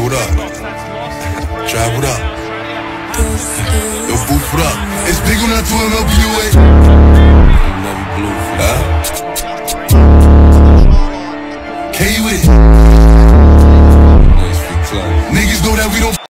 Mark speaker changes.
Speaker 1: what up? Drive, what up? Yo, boof, what up? It's big on that 2 MLBUA.
Speaker 2: Never blue,
Speaker 1: huh? K with it.
Speaker 2: Nice big club.
Speaker 1: Niggas know that we don't